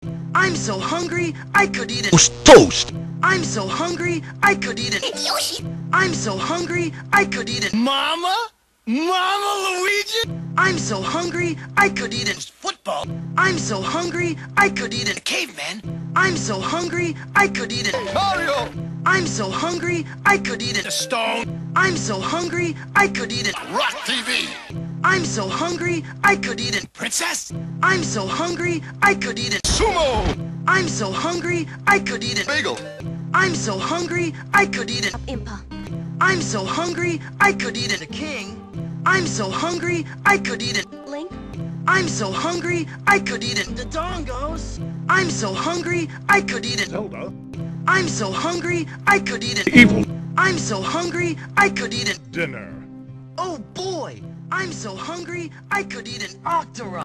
I'm so hungry, I could eat it. Toast. I'm so hungry, I could eat it. Yoshi. I'm so hungry, I could eat it. Mama? Mama Luigi? I'm so hungry, I could eat it. Football? I'm so hungry, I could eat it. Caveman? I'm so hungry, I could eat it. Mario? I'm so hungry, I could eat The it. Stone? I'm so hungry, I could eat it. Rock TV? I'm so hungry, I could eat it. Princess? I'm so hungry, I could eat it. Sumo? I'm so hungry, I could eat it. Bagel? I'm so hungry, I could eat it. Impa. I'm so hungry, I could eat it. The King? I'm so hungry, I could eat it. Link. I'm so hungry, I could eat it. The Dongos? I'm so hungry, I could eat it. Zelda? I'm so hungry, I could eat it. Evil. I'm so hungry, I could eat it. Dinner? Oh boy! I'm so hungry, I could eat an Octorok.